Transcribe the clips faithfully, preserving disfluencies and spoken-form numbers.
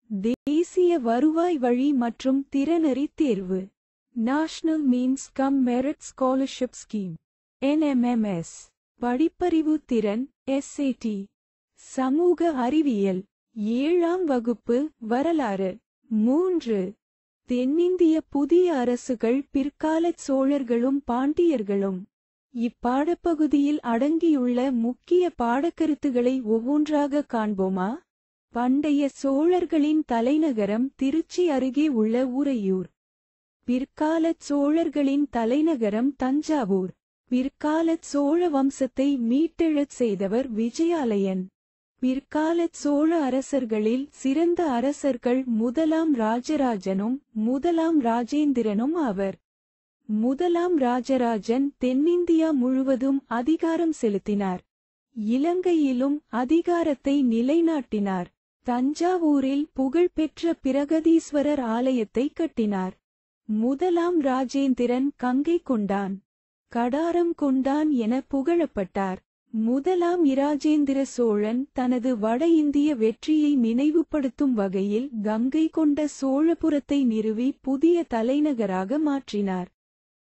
தேசிய வருவாய் வழி மற்றும் திறனறி தேர்வு national means cum merit scholarship scheme N M M S. படிப்பறிவு திறன் எஸ் ஏ டி. சமூக அறிவியல் ஏழாம் வகுப்பு வரலாறு. மூன்று. தென்னிந்திய புதிய அரசுகள் பிற்காலச் சோழர்களும் பாண்டியர்களும். இப்பாடப்பகுதியில் அடங்கியுள்ள முக்கிய பாடக்கருத்துகளை ஒவ்வொன்றாக காண்போமா? பண்டைய சோழர்களின் தலைநகரம் திருச்சி அருகே உள்ள உறையூர். பிற்காலச் சோழர்களின் தலைநகரம் தஞ்சாவூர். பிற்காலச் சோழ வம்சத்தை மீட்டெழச் செய்தவர் விஜயாலயன். பிற்காலச் சோழ அரசர்களில் சிறந்த அரசர்கள் முதலாம் ராஜராஜனும் முதலாம் ராஜேந்திரனும் ஆவர். முதலாம் ராஜராஜன் தென்னிந்தியா முழுவதும் அதிகாரம் செலுத்தினார். இலங்கையிலும் அதிகாரத்தை நிலைநாட்டினார். தஞ்சாவூரில் புகழ்பெற்ற பிரகதீஸ்வரர் ஆலயத்தை கட்டினார். முதலாம் ராஜேந்திரன் கங்கை கொண்டான், கடாரம் கொண்டான் என புகழப்பட்டார். முதலாம் இராஜேந்திர சோழன் தனது வட இந்திய வெற்றியை நினைவுபடுத்தும் வகையில் கங்கை கொண்ட சோழபுரத்தை நிறுவி புதிய தலைநகராக மாற்றினார்.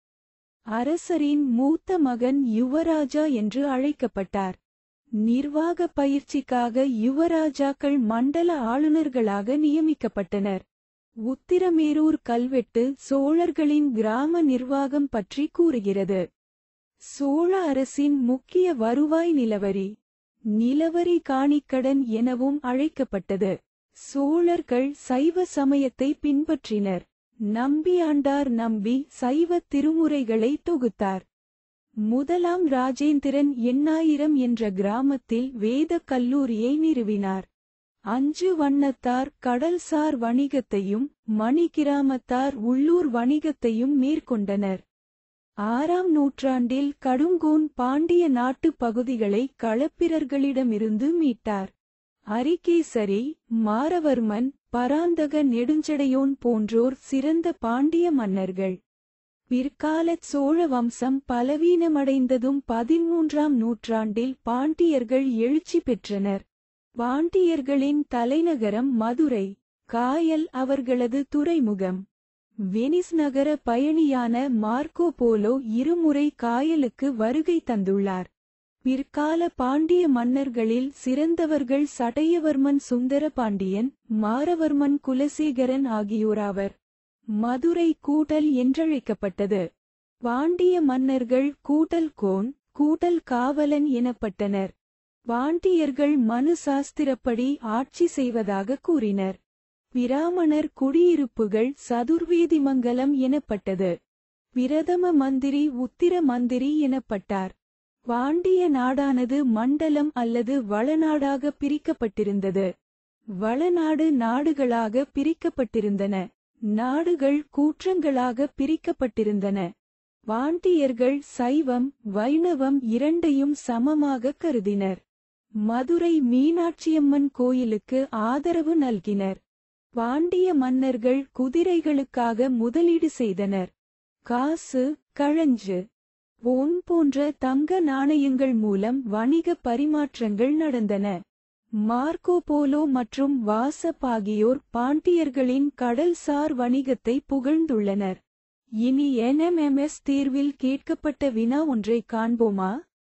அரசரின் மூத்த மகன் யுவராஜா என்று அழைக்கப்பட்டார். நிர்வாக பயிற்சிக்காக யுவராஜாக்கள் மண்டல ஆளுநர்களாக நியமிக்கப்பட்டனர். உத்திரமேரூர் கல்வெட்டு சோழர்களின் கிராம நிர்வாகம் பற்றி கூறுகிறது. சோழ அரசின் முக்கிய வருவாய் நிலவரி நிலவரி காணிக்கடன் எனவும் அழைக்கப்பட்டது. சோழர்கள் சைவ சமயத்தை பின்பற்றினர். நம்பியாண்டார் நம்பி சைவ திருமுறைகளை தொகுத்தார். முதலாம் ராஜேந்திரன் எண்ணாயிரம் என்ற கிராமத்தில் வேத கல்லூரியை நிறுவினார். அஞ்சு வண்ணத்தார் கடல்சார் வணிகத்தையும் மணிகிராமத்தார் உள்ளூர் வணிகத்தையும் மேற்கொண்டனர். ஆறாம் நூற்றாண்டில் கடுங்கோன் பாண்டிய நாட்டு பகுதிகளை களப்பிரர்களிடமிருந்து மீட்டார். அரிகேசரி, மாரவர்மன், பராந்தக நெடுஞ்சடையோன் போன்றோர் சிறந்த பாண்டிய மன்னர்கள். பிற்காலச் சோழ வம்சம் பலவீனமடைந்ததும் பதிமூன்றாம் நூற்றாண்டில் பாண்டியர்கள் எழுச்சி பெற்றனர். பாண்டியர்களின் தலைநகரம் மதுரை. காயல் அவர்களது துறைமுகம். வெனிஸ் நகர பயணியான மார்க்கோ போலோ இருமுறை காயலுக்கு வருகை தந்துள்ளார். பிற்கால பாண்டிய மன்னர்களில் சிறந்தவர்கள் சடையவர்மன் சுந்தர பாண்டியன், மாரவர்மன் குலசேகரன் ஆகியோராவர். மதுரை கூடல் என்றழைக்கப்பட்டது. பாண்டிய மன்னர்கள் கூடல் கோன், கூடல் காவலன் எனப்பட்டனர். பாண்டியர்கள் மனு சாஸ்திரப்படி ஆட்சி செய்வதாக கூறினர். பிராமணர் குடியிருப்புகள் சதுர்வேதிமங்கலம் எனப்பட்டது. பிரதம மந்திரி உத்திர மந்திரி எனப்பட்டார். பாண்டிய நாடானது மண்டலம் அல்லது வளநாடாக பிரிக்கப்பட்டிருந்தது. வளநாடு நாடுகளாக பிரிக்கப்பட்டிருந்தன. நாடுகள் கூற்றங்களாக பிரிக்கப்பட்டிருந்தன. பாண்டியர்கள் சைவம் வைணவம் இரண்டையும் சமமாக கருதினர். மதுரை மீனாட்சியம்மன் கோயிலுக்கு ஆதரவு நல்கினர். பாண்டிய மன்னர்கள் குதிரைகளுக்காக முதலீடு செய்தனர். காசு, கழஞ்சு, பொன் போன்ற தங்க நாணயங்கள் மூலம் வணிக பரிமாற்றங்கள் நடந்தன. மார்க்கோ போலோ மற்றும் வாசப் ஆகியோர் பாண்டியர்களின் கடல்சார் வணிகத்தை புகழ்ந்துள்ளனர். இனி என் எம் எம் எஸ் தேர்வில் கேட்கப்பட்ட வினா ஒன்றை காண்போமா?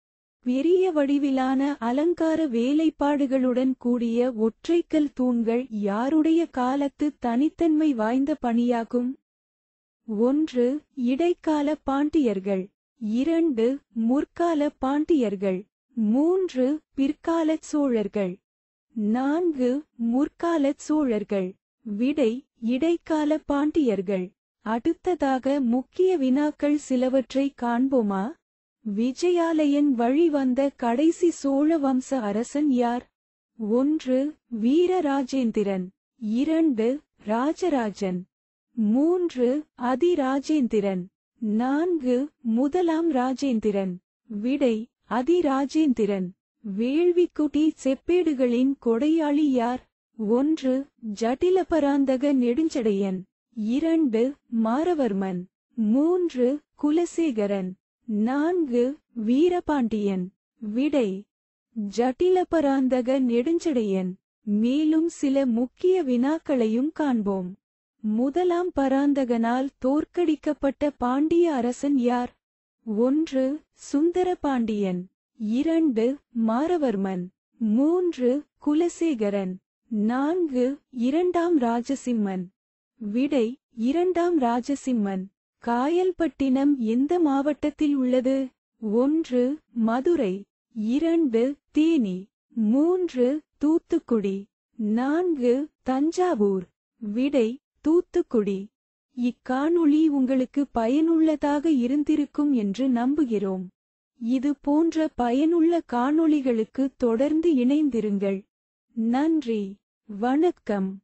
பெரிய வடிவிலான அலங்கார வேலைப்பாடுகளுடன் கூடிய ஒற்றைக்கல் தூண்கள் யாருடைய காலத்து தனித்தன்மை வாய்ந்த பணியாகும்? ஒன்று. இடைக்கால பாண்டியர்கள். இரண்டு. முற்கால பாண்டியர்கள். மூன்று. பிற்காலச் சோழர்கள். நான்கு. முற்காலச் சோழர்கள். விடை இடைக்கால பாண்டியர்கள். அடுத்ததாக முக்கிய வினாக்கள் சிலவற்றை காண்போமா? விஜயாலயன் வழி வந்த கடைசி சோழ வம்ச அரசன் யார்? ஒன்று. வீரராஜேந்திரன். இரண்டு. ராஜராஜன். மூன்று. அதிராஜேந்திரன். நான்கு. முதலாம் ராஜேந்திரன். விடை அதிராஜேந்திரன். வேள்விக்குடி செப்பேடுகளின் கொடையாளி யார்? ஒன்று. ஜட்டிலபராந்தக நெடுஞ்சடையன். இரண்டு. மாரவர்மன். மூன்று. குலசேகரன். நான்கு. வீரபாண்டியன். விடை ஜட்டிலபராந்தக நெடுஞ்சடையன். மேலும் சில முக்கிய வினாக்களையும் காண்போம். முதலாம் பராந்தகனால் தோற்கடிக்கப்பட்ட பாண்டிய அரசன் யார்? ஒன்று சுந்தர பாண்டியன், இரண்டு மாரவர்மன், மூன்று குலசேகரன், நான்கு இரண்டாம் ராஜசிம்மன். விடை இரண்டாம் ராஜசிம்மன். காயல்பட்டினம் எந்த மாவட்டத்தில் உள்ளது? ஒன்று மதுரை, இரண்டு தேனி, மூன்று தூத்துக்குடி, நான்கு தஞ்சாவூர். விடை தூத்துக்குடி. இக்காணொளி உங்களுக்கு பயனுள்ளதாக இருந்திருக்கும் என்று நம்புகிறோம். இது போன்ற பயனுள்ள காணொளிகளுக்கு தொடர்ந்து இணைந்திருங்கள். நன்றி, வணக்கம்.